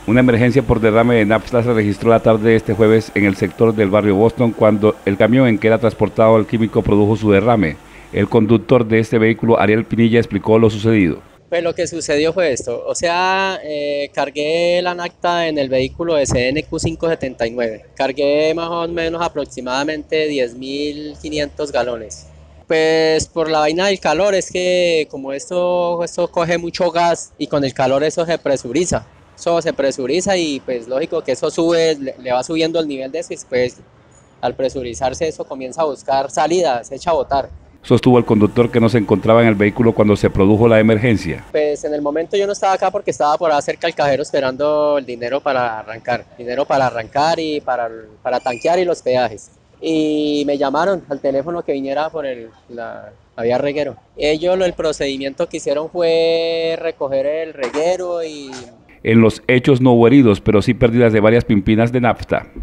Una emergencia por derrame de nafta se registró la tarde de este jueves en el sector del barrio Boston cuando el camión en que era transportado el químico produjo su derrame. El conductor de este vehículo, Ariel Pinilla, explicó lo sucedido. Pues lo que sucedió fue esto, o sea, cargué la nafta en el vehículo de CNQ579, cargué más o menos aproximadamente 10.500 galones. Pues por la vaina del calor es que como esto coge mucho gas y con el calor eso se presuriza y pues lógico que eso sube, le va subiendo el nivel de eso y pues al presurizarse eso comienza a buscar salida, se echa a botar. Sostuvo el conductor que no se encontraba en el vehículo cuando se produjo la emergencia. Pues en el momento yo no estaba acá porque estaba por ahí cerca del cajero esperando el dinero para arrancar y para tanquear y los peajes. Y me llamaron al teléfono que viniera por la vía reguero. Ellos el procedimiento que hicieron fue recoger el reguero y En los hechos no hubo heridos, pero sí pérdidas de varias pimpinas de nafta.